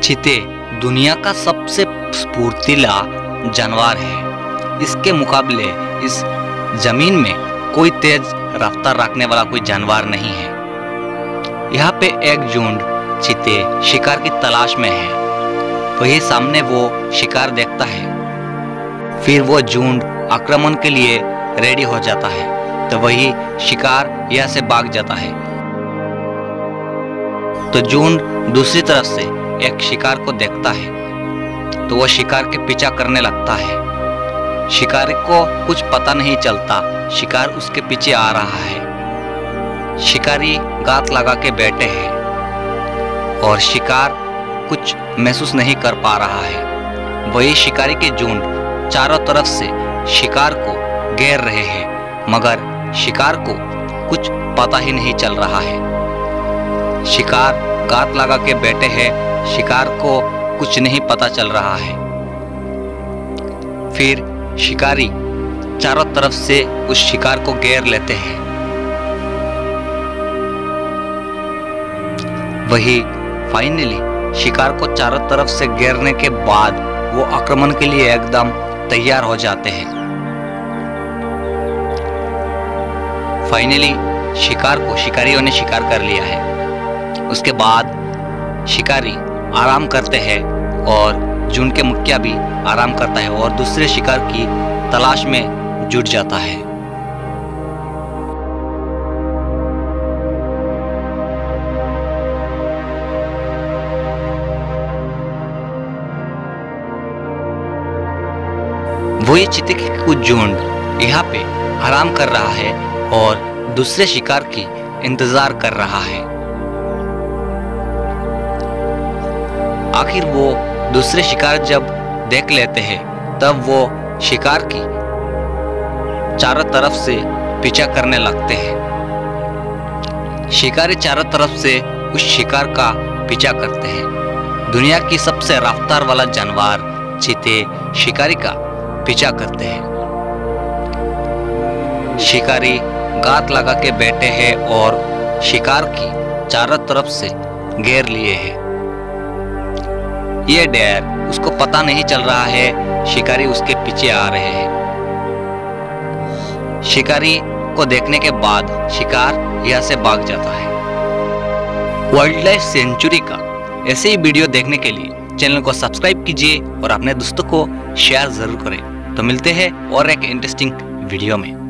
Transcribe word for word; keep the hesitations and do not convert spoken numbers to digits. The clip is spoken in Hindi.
चीते दुनिया का सबसे फुर्तीला जानवर है। इसके मुकाबले इस जमीन में कोई तेज रफ्तार रखने वाला कोई जानवर नहीं है। यहाँ पे एक झुंड चीते शिकार की तलाश में है। वही सामने वो शिकार देखता है, फिर वो झुंड आक्रमण के लिए रेडी हो जाता है, तो वही शिकार यहाँ से भाग जाता है। तो झुंड दूसरी तरफ से एक शिकार को देखता है, तो वो शिकार के पीछा करने लगता है। शिकारी को कुछ पता नहीं चलता शिकार उसके पीछे आ रहा है। शिकारी गात लगा के बैठे हैं और शिकार कुछ महसूस नहीं कर पा रहा है। वही शिकारी के झुंड चारों तरफ से शिकार को घेर रहे हैं, मगर शिकार को कुछ पता ही नहीं चल रहा है। शिकार गात लगा के बैठे हैं, शिकार को कुछ नहीं पता चल रहा है। फिर शिकारी चारों तरफ से उस शिकार को घेर लेते हैं। वही फाइनली शिकार को चारों तरफ से घेरने के बाद वो आक्रमण के लिए एकदम तैयार हो जाते हैं। फाइनली शिकार को शिकारियों ने शिकार कर लिया है। उसके बाद शिकारी आराम करते हैं और झुंड के मुखिया भी आराम करता है और दूसरे शिकार की तलाश में जुट जाता है। वो ये चीते की कुछ झुंड यहाँ पे आराम कर रहा है और दूसरे शिकार की इंतजार कर रहा है। आखिर वो दूसरे शिकार जब देख लेते हैं, तब वो शिकार की चारों तरफ से पीछा करने लगते हैं। शिकारी चारों तरफ से उस शिकार का पीछा करते हैं। दुनिया की सबसे रफ्तार वाला जानवर चीते शिकारी का पीछा करते हैं। शिकारी गात लगा के बैठे हैं और शिकार की चारों तरफ से घेर लिए हैं। ये डेर उसको पता नहीं चल रहा है शिकारी उसके पीछे आ रहे हैं। शिकारी को देखने के बाद शिकार यहाँ से भाग जाता है। वाइल्ड लाइफ सेंचुरी का ऐसे ही वीडियो देखने के लिए चैनल को सब्सक्राइब कीजिए और अपने दोस्तों को शेयर जरूर करें। तो मिलते हैं और एक इंटरेस्टिंग वीडियो में।